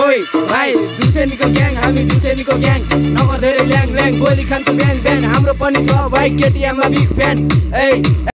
ओइ भाइ दुसेनीको ग्याङ हामी दुसेनीको ग्याङ नगर धेरै ल्याङ ल्याङ गोली खान्छ बिहान बिहान हाम्रो पनि छ भाइ केटीएममा बिग फ्यान ए